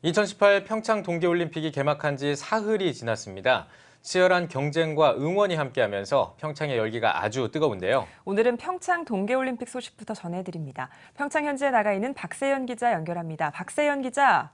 2018 평창 동계올림픽이 개막한 지 사흘이 지났습니다. 치열한 경쟁과 응원이 함께하면서 평창의 열기가 아주 뜨거운데요. 오늘은 평창 동계올림픽 소식부터 전해드립니다. 평창 현지에 나가 있는 박세연 기자 연결합니다. 박세연 기자.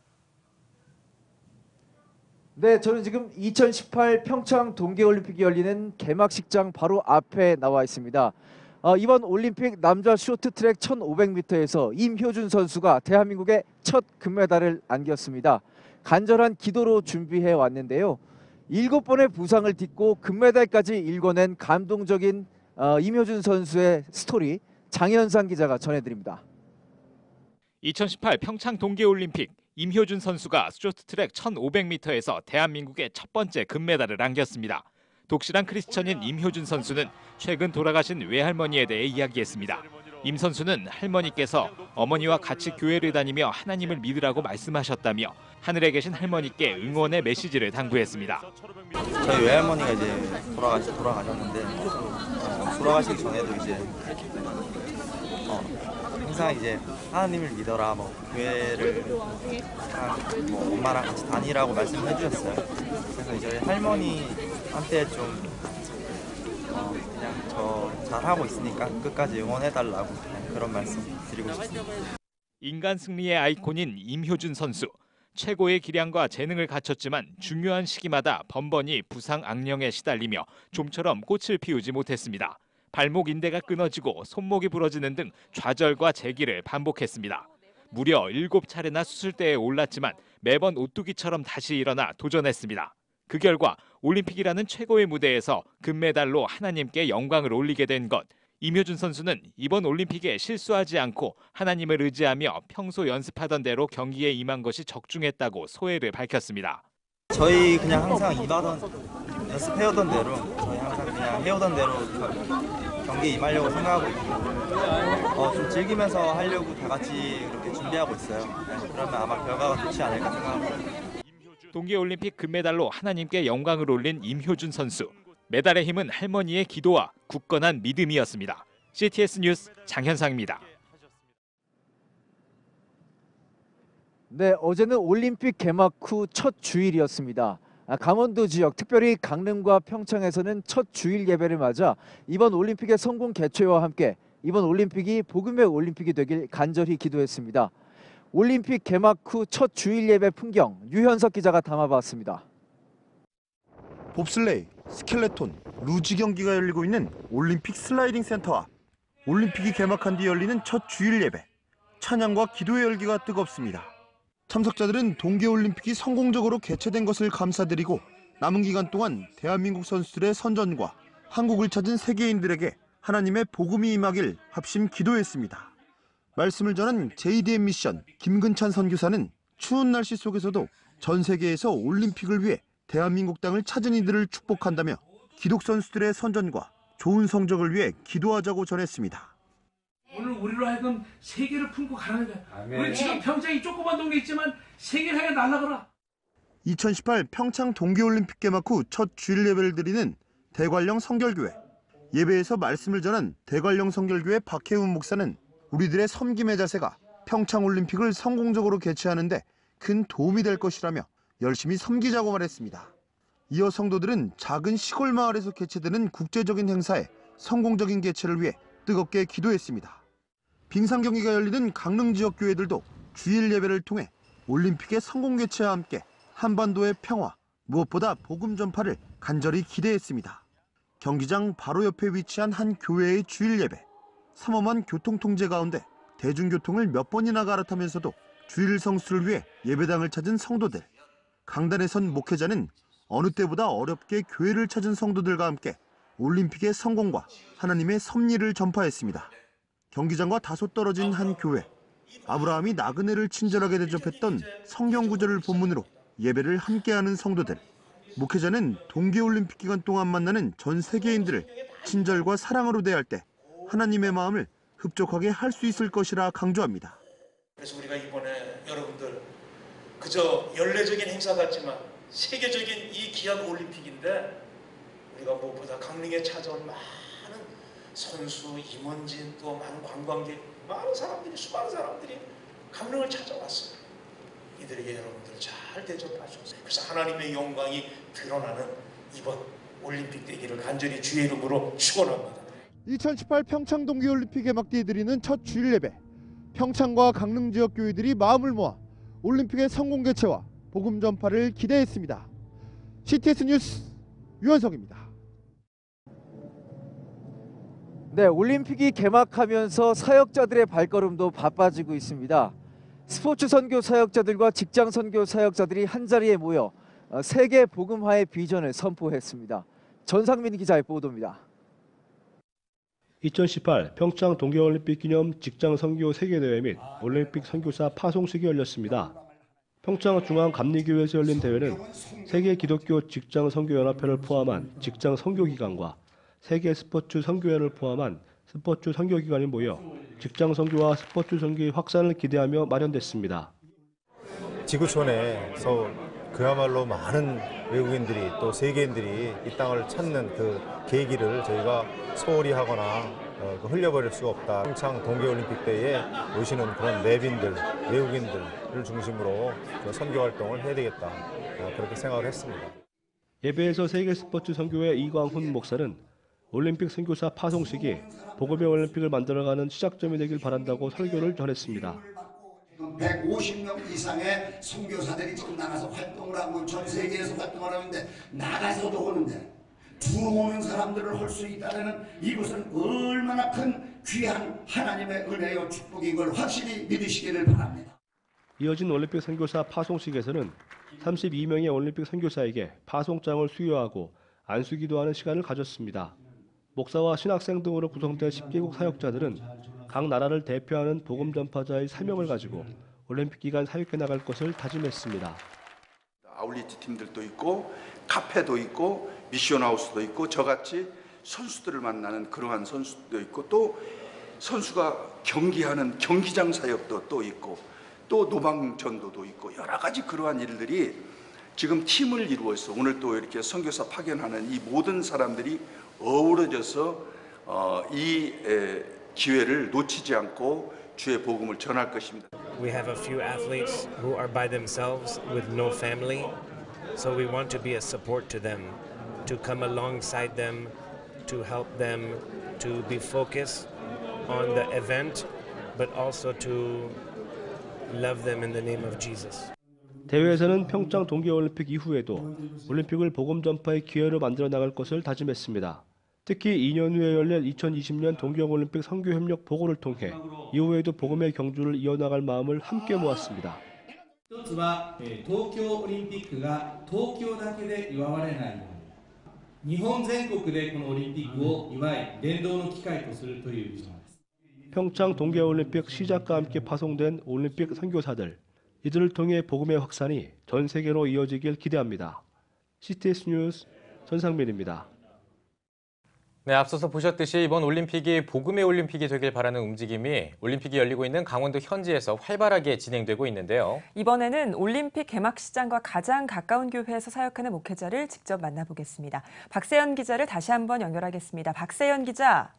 네, 저는 지금 2018 평창 동계올림픽이 열리는 개막식장 바로 앞에 나와 있습니다. 이번 올림픽 남자 쇼트트랙 1500m에서 임효준 선수가 대한민국의 첫 금메달을 안겼습니다. 간절한 기도로 준비해 왔는데요. 7번의 부상을 딛고 금메달까지 일궈낸 감동적인 임효준 선수의 스토리 장현상 기자가 전해드립니다. 2018 평창 동계올림픽 임효준 선수가 쇼트트랙 1500m에서 대한민국의 첫 번째 금메달을 안겼습니다. 독실한 크리스천인 임효준 선수는 최근 돌아가신 외할머니에 대해 이야기했습니다. 임 선수는 할머니께서 어머니와 같이 교회를 다니며 하나님을 믿으라고 말씀하셨다며 하늘에 계신 할머니께 응원의 메시지를 당부했습니다. 저희 외할머니가 이제 돌아가셨는데 돌아가시기 전에도 이제 항상 이제 하나님을 믿어라, 교회를 뭐 엄마랑 같이 다니라고 말씀해 주셨어요. 그래서 저희 할머니한테 좀 그냥 저 잘하고 있으니까 끝까지 응원해달라고 그런 말씀 드리고 싶습니다. 인간 승리의 아이콘인 임효준 선수. 최고의 기량과 재능을 갖췄지만 중요한 시기마다 번번이 부상 악령에 시달리며 좀처럼 꽃을 피우지 못했습니다. 발목 인대가 끊어지고 손목이 부러지는 등 좌절과 재기를 반복했습니다. 무려 7차례나 수술대에 올랐지만 매번 오뚜기처럼 다시 일어나 도전했습니다. 그 결과 올림픽이라는 최고의 무대에서 금메달로 하나님께 영광을 올리게 된 것. 임효준 선수는 이번 올림픽에 실수하지 않고 하나님을 의지하며 평소 연습하던 대로 경기에 임한 것이 적중했다고 소회를 밝혔습니다. 저희 그냥 항상 연습해오던 대로 저희 항상 그냥 해오던 대로 경기에 임하려고 생각하고 있고 좀 즐기면서 하려고 다 같이 그렇게 준비하고 있어요. 그러면 아마 결과가 좋지 않을까 생각합니다. 동계올림픽 금메달로 하나님께 영광을 올린 임효준 선수. 메달의 힘은 할머니의 기도와 굳건한 믿음이었습니다. CTS 뉴스 장현상입니다. 네, 어제는 올림픽 개막 후 첫 주일이었습니다. 강원도 지역, 특별히 강릉과 평창에서는 첫 주일 예배를 맞아 이번 올림픽의 성공 개최와 함께 이번 올림픽이 복음의 올림픽이 되길 간절히 기도했습니다. 올림픽 개막 후 첫 주일 예배 풍경 유현석 기자가 담아봤습니다. 봅슬레이, 스켈레톤, 루지 경기가 열리고 있는 올림픽 슬라이딩 센터 앞. 올림픽이 개막한 뒤 열리는 첫 주일 예배. 찬양과 기도의 열기가 뜨겁습니다. 참석자들은 동계올림픽이 성공적으로 개최된 것을 감사드리고 남은 기간 동안 대한민국 선수들의 선전과 한국을 찾은 세계인들에게 하나님의 복음이 임하길 합심 기도했습니다. 말씀을 전한 JDM 미션 김근찬 선교사는 추운 날씨 속에서도 전 세계에서 올림픽을 위해 대한민국 땅을 찾은 이들을 축복한다며 기독 선수들의 선전과 좋은 성적을 위해 기도하자고 전했습니다. 오늘 우리로 하여금 세계를 품고 가라는 거야. 우리 지금 평창이 조그만 동네 있지만 세계를 향해 날아가라. 2018 평창 동계올림픽 개막 후 첫 주일 예배를 드리는 대관령 성결교회. 예배에서 말씀을 전한 대관령 성결교회 박혜훈 목사는 우리들의 섬김의 자세가 평창올림픽을 성공적으로 개최하는 데 큰 도움이 될 것이라며 열심히 섬기자고 말했습니다. 이어 성도들은 작은 시골 마을에서 개최되는 국제적인 행사의 성공적인 개최를 위해 뜨겁게 기도했습니다. 빙상 경기가 열리는 강릉 지역 교회들도 주일 예배를 통해 올림픽의 성공 개최와 함께 한반도의 평화, 무엇보다 복음 전파를 간절히 기대했습니다. 경기장 바로 옆에 위치한 한 교회의 주일 예배. 삼엄한 교통 통제 가운데 대중교통을 몇 번이나 갈아타면서도 주일 성수를 위해 예배당을 찾은 성도들. 강단에 선 목회자는 어느 때보다 어렵게 교회를 찾은 성도들과 함께 올림픽의 성공과 하나님의 섭리를 전파했습니다. 경기장과 다소 떨어진 한 교회. 아브라함이 나그네를 친절하게 대접했던 성경 구절을 본문으로 예배를 함께하는 성도들. 목회자는 동계올림픽 기간 동안 만나는 전 세계인들을 친절과 사랑으로 대할 때 하나님의 마음을 흡족하게 할 수 있을 것이라 강조합니다. 그래서 우리가 이번에 여러분들 그저 연례적인 행사 같지만 세계적인 이 귀한 올림픽인데 우리가 무엇보다 강릉에 찾아온 많은 선수, 임원진, 또 많은 관광객, 수많은 사람들이 강릉을 찾아왔어요. 이들에게 여러분들 잘 대접하셔서 그래서 하나님의 영광이 드러나는 이번 올림픽 되기를 간절히 주의 이름으로 축원합니다. 2018 평창 동계올림픽 개막대에 드리는 첫 주일 예배. 평창과 강릉 지역 교회들이 마음을 모아 올림픽의 성공 개최와 복음 전파를 기대했습니다. CTS 뉴스 유현석입니다. 네, 올림픽이 개막하면서 사역자들의 발걸음도 바빠지고 있습니다. 스포츠 선교 사역자들과 직장 선교 사역자들이 한자리에 모여 세계 복음화의 비전을 선포했습니다. 전상민 기자의 보도입니다. 2018 평창 동계올림픽 기념 직장 선교 세계대회 및 올림픽 선교사 파송식이 열렸습니다. 평창 중앙감리교회에서 열린 대회는 세계 기독교 직장 선교연합회를 포함한 직장 선교기관과 세계 스포츠 선교회를 포함한 스포츠 선교기관이 모여 직장 선교와 스포츠 선교의 확산을 기대하며 마련됐습니다. 지구촌에서 그야말로 많은 외국인들이 또 세계인들이 이 땅을 찾는 그 계기를 저희가 소홀히 하거나 흘려버릴 수가 없다. 평창 동계올림픽 때에 오시는 그런 내빈들, 외국인들을 중심으로 선교 활동을 해야 되겠다. 그렇게 생각을 했습니다. 예배에서 세계 스포츠 선교회 이광훈 목사는 올림픽 선교사 파송식이 복음의 올림픽을 만들어가는 시작점이 되길 바란다고 설교를 전했습니다. 150명 이상의 선교사들이 지금 나가서 활동을 하고 전 세계에서 활동을 하는데 나가서도 오는데 들어오는 사람들을 할 수 있다는 이것은 얼마나 큰 귀한 하나님의 은혜요 축복인 걸 확실히 믿으시기를 바랍니다. 이어진 올림픽 선교사 파송식에서는 32명의 올림픽 선교사에게 파송장을 수여하고 안수기도 하는 시간을 가졌습니다. 목사와 신학생 등으로 구성된 10개국 사역자들은 각 나라를 대표하는 복음 전파자의 사명을 가지고 올림픽 기간 사역해 나갈 것을 다짐했습니다. 아울리티 팀들도 있고 카페도 있고 미션하우스도 있고 저같이 선수들을 만나는 그러한 선수도 있고 또 선수가 경기하는 경기장 사역도 또 있고 또 노방전도도 있고 여러 가지 그러한 일들이 지금 팀을 이루어 있어. 오늘 또 이렇게 선교사 파견하는 이 모든 사람들이 어우러져서 이 기회를 놓치지 않고 주의 복음을 전할 것입니다. We have a few athletes who are by themselves with no family, so we want to be a support to them, to come alongside them, to help them to be focused on the event, but also to love them in the name of Jesus. 대회에서는 평창 동계올림픽 이후에도 올림픽을 복음 전파의 기회로 만들어 나갈 것을 다짐했습니다. 특히 2년 후에 열릴 2020년 동계올림픽 선교협력 보고를 통해 이후에도 복음의 경주를 이어나갈 마음을 함께 모았습니다. 一つは東京オリンピックが東京だけで祝われないように日本全国でこのオリンピックを祝い伝道の機会とするというビジョンです。 평창 동계올림픽 시작과 함께 파송된 올림픽 선교사들, 이들을 통해 복음의 확산이 전 세계로 이어지길 기대합니다. CTS 뉴스 전상민입니다. 네, 앞서서 보셨듯이 이번 올림픽이 복음의 올림픽이 되길 바라는 움직임이 올림픽이 열리고 있는 강원도 현지에서 활발하게 진행되고 있는데요. 이번에는 올림픽 개막식장과 가장 가까운 교회에서 사역하는 목회자를 직접 만나보겠습니다. 박세연 기자를 다시 한번 연결하겠습니다. 박세연 기자.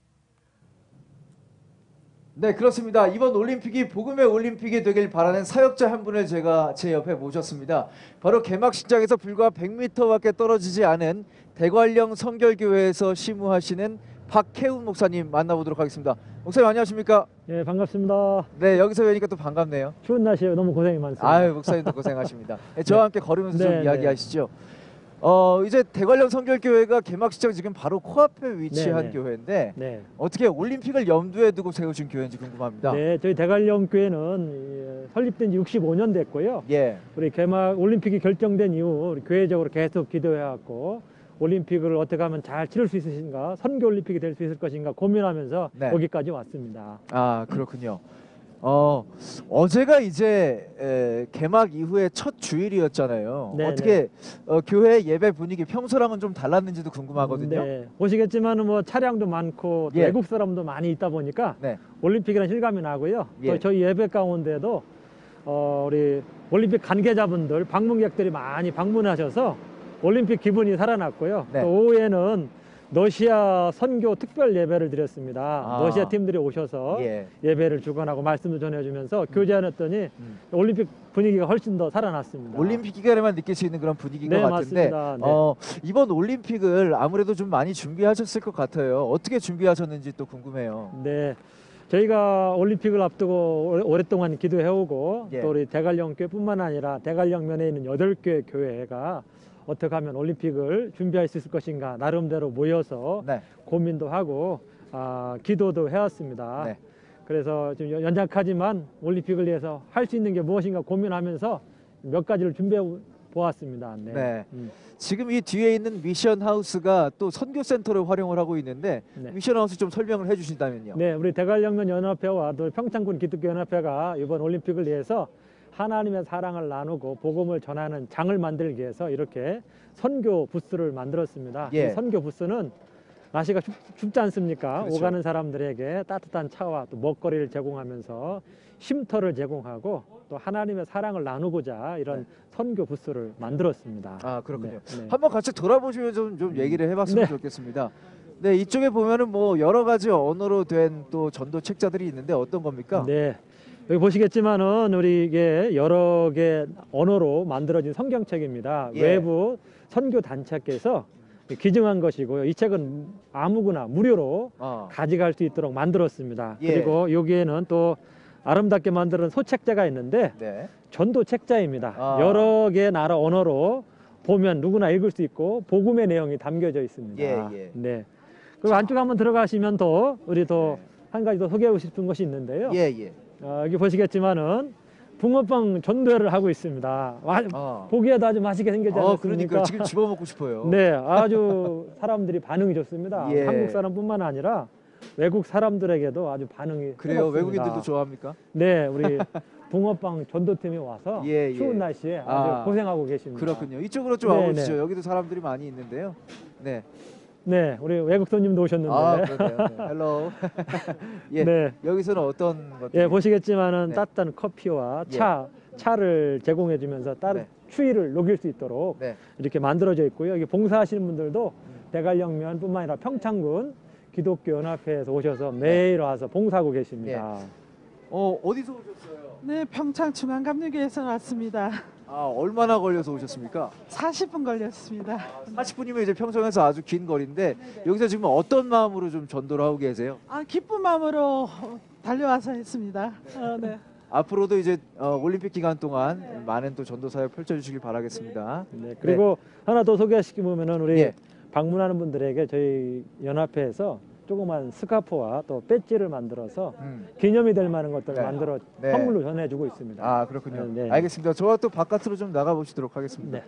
네, 그렇습니다. 이번 올림픽이 복음의 올림픽이 되길 바라는 사역자 한 분을 제가 제 옆에 모셨습니다. 바로 개막식장에서 불과 100m밖에 떨어지지 않은 대관령 성결교회에서 시무하시는 박혜훈 목사님 만나보도록 하겠습니다. 목사님 안녕하십니까? 네, 반갑습니다. 네, 여기서 뵈니까 또 반갑네요. 추운 날씨에 너무 고생이 많습니다. 아유, 목사님도 고생하십니다. 네, 저와 함께 걸으면서 좀 이야기하시죠. 이제 대관령 성결교회가 개막식장 지금 바로 코앞에 위치한 교회인데 어떻게 올림픽을 염두에 두고 세우신 교회인지 궁금합니다. 네, 저희 대관령 교회는 설립된 지 65년 됐고요. 우리 개막 올림픽이 결정된 이후 우리 교회적으로 계속 기도해왔고 올림픽을 어떻게 하면 잘 치를 수 있으신가, 선교 올림픽이 될 수 있을 것인가 고민하면서 여기까지 왔습니다. 아, 그렇군요. 어제가 이제 개막 이후에 첫 주일이었잖아요. 어떻게 교회 예배 분위기 평소랑은 좀 달랐는지도 궁금하거든요. 네, 보시겠지만 뭐 차량도 많고 또 외국 사람도 많이 있다 보니까 올림픽이라는 실감이 나고요. 또 저희 예배 가운데도 우리 올림픽 관계자분들, 방문객들이 많이 방문하셔서 올림픽 기분이 살아났고요. 또 오후에는 러시아 선교 특별 예배를 드렸습니다. 러시아 팀들이 오셔서 예배를 주관하고 말씀을 전해주면서 교제하였더니 올림픽 분위기가 훨씬 더 살아났습니다. 올림픽 기간에만 느낄 수 있는 그런 분위기인 것 같은데 맞습니다. 네. 이번 올림픽을 아무래도 좀 많이 준비하셨을 것 같아요. 어떻게 준비하셨는지 또 궁금해요. 네. 저희가 올림픽을 앞두고 오랫동안 기도해오고 또 우리 대관령교회뿐만 아니라 대관령면에 있는 8개 교회가 어떻게 하면 올림픽을 준비할 수 있을 것인가 나름대로 모여서 고민도 하고 기도도 해왔습니다. 그래서 좀 연약하지만 올림픽을 위해서 할 수 있는 게 무엇인가 고민하면서 몇 가지를 준비해 보았습니다. 지금 이 뒤에 있는 미션 하우스가 또 선교 센터를 활용을 하고 있는데 미션 하우스 좀 설명을 해주신다면요. 네, 우리 대관령면 연합회와 또 평창군 기독교 연합회가 이번 올림픽을 위해서 하나님의 사랑을 나누고 복음을 전하는 장을 만들기 위해서 이렇게 선교 부스를 만들었습니다. 이 선교 부스는 날씨가 춥지 않습니까? 그렇죠. 오가는 사람들에게 따뜻한 차와 또 먹거리를 제공하면서 쉼터를 제공하고 또 하나님의 사랑을 나누고자 이런 선교 부스를 만들었습니다. 그렇군요. 한번 같이 돌아보시면서 좀 얘기를 해봤으면 좋겠습니다. 네, 이쪽에 보면은 뭐 여러 가지 언어로 된 또 전도 책자들이 있는데 어떤 겁니까? 네. 여기 보시겠지만은 우리 이게 여러 개 언어로 만들어진 성경책입니다. 외부 선교 단체께서 기증한 것이고요. 이 책은 아무거나 무료로 가져갈 수 있도록 만들었습니다. 그리고 여기에는 또 아름답게 만드는 소책자가 있는데 전도 책자입니다. 여러 개 나라 언어로 보면 누구나 읽을 수 있고 복음의 내용이 담겨져 있습니다. 네. 그리고 안쪽 한번 들어가시면 더 우리 더 한 가지 더 소개하고 싶은 것이 있는데요. 여기 보시겠지만은 붕어빵 전도회를 하고 있습니다. 보기에도 아주 맛있게 생겼지 않습니까? 그러니까 지금 집어먹고 싶어요. 네, 아주 사람들이 반응이 좋습니다. 한국 사람뿐만 아니라 외국 사람들에게도 아주 반응이 그래요? 뜨겁습니다. 외국인들도 좋아합니까? 네, 우리 붕어빵 전도팀이 와서 추운 날씨에 아주 고생하고 계십니다. 그렇군요. 이쪽으로 좀 와보시죠. 여기도 사람들이 많이 있는데요. 네, 우리 외국 손님도 오셨는데. 그러네요. 헬로. 여기서는 어떤 것들? 보시겠지만은 따뜻한 커피와 차를 제공해주면서 추위를 녹일 수 있도록 이렇게 만들어져 있고요. 여기 봉사하시는 분들도 대관령면뿐만 아니라 평창군 기독교 연합회에서 오셔서 매일 와서 봉사하고 계십니다. 어디서 오셨어요? 네, 평창 중앙감리교에서 왔습니다. 얼마나 걸려서 오셨습니까? 40분 걸렸습니다. 40분이면 이제 평창에서 아주 긴 거리인데 여기서 지금 어떤 마음으로 좀 전도를 하고 계세요? 기쁜 마음으로 달려와서 했습니다. 앞으로도 이제 올림픽 기간 동안 많은 또 전도 사역 펼쳐주시길 바라겠습니다. 그리고 하나 더 소개시키면은 우리 방문하는 분들에게 저희 연합회에서 조그만 스카프와 또 배지를 만들어서 기념이 될 만한 것들을 만들어 선물로 전해주고 있습니다. 그렇군요. 알겠습니다. 저와 또 바깥으로 좀 나가보시도록 하겠습니다.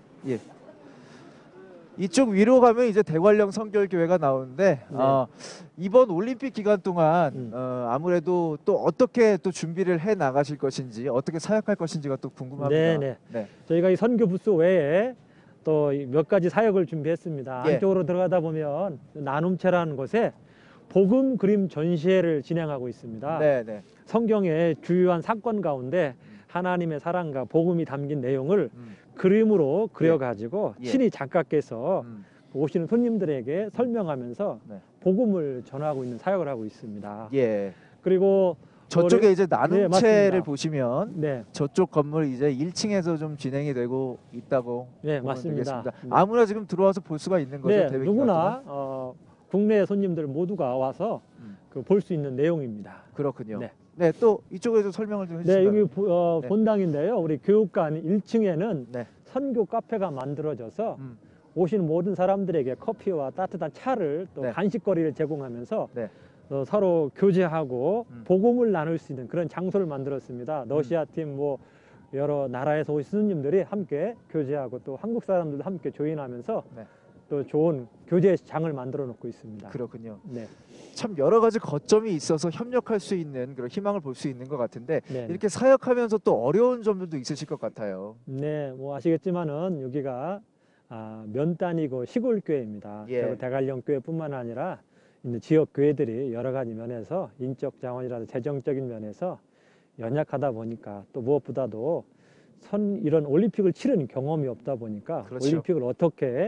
이쪽 위로 가면 이제 대관령 성결교회가 나오는데 이번 올림픽 기간 동안 아무래도 또 어떻게 또 준비를 해 나가실 것인지 어떻게 사역할 것인지가 또 궁금합니다. 저희가 이 선교 부스 외에 또 몇 가지 사역을 준비했습니다. 안쪽으로 들어가다 보면 나눔체라는 곳에 복음 그림 전시회를 진행하고 있습니다. 성경의 주요한 사건 가운데 하나님의 사랑과 복음이 담긴 내용을 그림으로 그려가지고 친히 작가께서 오시는 손님들에게 설명하면서 복음을 전하고 있는 사역을 하고 있습니다. 그리고 저쪽에 이제 나눔체를 보시면 저쪽 건물 이제 1층에서 좀 진행이 되고 있다고 맞습니다. 아무나 지금 들어와서 볼 수가 있는 거죠? 누구나 국내 손님들 모두가 와서 볼 수 있는 내용입니다. 그렇군요. 또 이쪽에서 설명을 좀 해주시면. 여기 본당인데요. 우리 교육관 1층에는 선교 카페가 만들어져서 오시는 모든 사람들에게 커피와 따뜻한 차를 또 간식거리를 제공하면서 서로 교제하고 복음을 나눌 수 있는 그런 장소를 만들었습니다. 러시아 팀 여러 나라에서 오신 스님들이 함께 교제하고 또 한국 사람들도 함께 조인하면서 또 좋은 교제장을 만들어 놓고 있습니다. 그렇군요. 참 여러 가지 거점이 있어서 협력할 수 있는 그런 희망을 볼 수 있는 것 같은데 이렇게 사역하면서 또 어려운 점들도 있으실 것 같아요. 아시겠지만은 여기가 면단이고 시골 교회입니다. 그리고 대관령 교회뿐만 아니라 있는 지역 교회들이 여러 가지 면에서 인적 자원이라든지 재정적인 면에서 연약하다 보니까 또 무엇보다도 이런 올림픽을 치른 경험이 없다 보니까 올림픽을 어떻게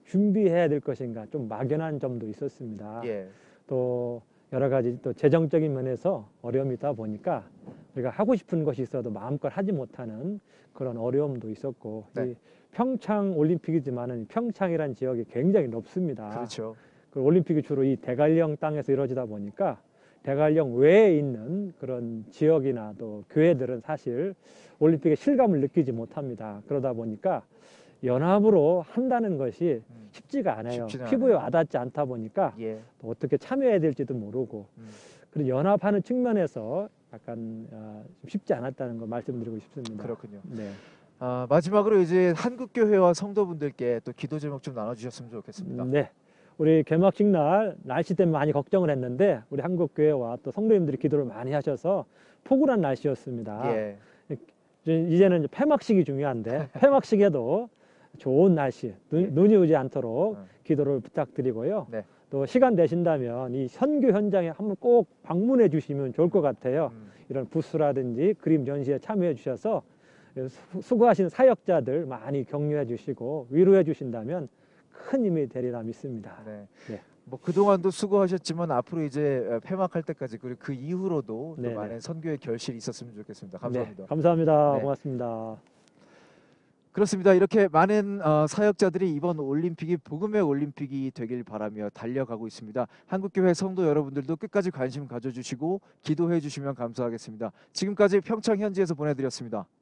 준비해야 될 것인가 좀 막연한 점도 있었습니다. 예. 또 여러 가지 또 재정적인 면에서 어려움이 있다 보니까 우리가 하고 싶은 것이 있어도 마음껏 하지 못하는 그런 어려움도 있었고 네. 이 평창 올림픽이지만은 평창이라는 지역이 굉장히 높습니다. 그렇죠. 그 올림픽이 주로 이 대관령 땅에서 이루어지다 보니까 대관령 외에 있는 그런 지역이나 또 교회들은 사실 올림픽의 실감을 느끼지 못합니다. 그러다 보니까 연합으로 한다는 것이 쉽지가 않아요. 피부에 와닿지 않다 보니까 예. 또 어떻게 참여해야 될지도 모르고 그리고 연합하는 측면에서 약간 좀 쉽지 않았다는 거 말씀드리고 싶습니다. 그렇군요. 네. 마지막으로 이제 한국교회와 성도분들께 또 기도 제목 좀 나눠주셨으면 좋겠습니다. 네. 우리 개막식 날 날씨 때문에 많이 걱정을 했는데 우리 한국교회와 또 성도님들이 기도를 많이 하셔서 포근한 날씨였습니다. 예. 이제는 이제 폐막식이 중요한데 폐막식에도 좋은 날씨, 눈이 오지 않도록 기도를 부탁드리고요. 네. 또 시간 되신다면 이 선교 현장에 한번 꼭 방문해 주시면 좋을 것 같아요. 이런 부스라든지 그림 전시에 참여해 주셔서 수고하신 사역자들 많이 격려해 주시고 위로해 주신다면 큰 힘이 되리라 믿습니다. 네. 네. 뭐 그동안도 수고하셨지만 앞으로 이제 폐막할 때까지 그리고 그 이후로도 또 네네. 많은 선교의 결실이 있었으면 좋겠습니다. 감사합니다. 네, 감사합니다. 네. 고맙습니다. 그렇습니다. 이렇게 많은 사역자들이 이번 올림픽이 복음의 올림픽이 되길 바라며 달려가고 있습니다. 한국교회 성도 여러분들도 끝까지 관심 가져주시고 기도해 주시면 감사하겠습니다. 지금까지 평창 현지에서 보내드렸습니다.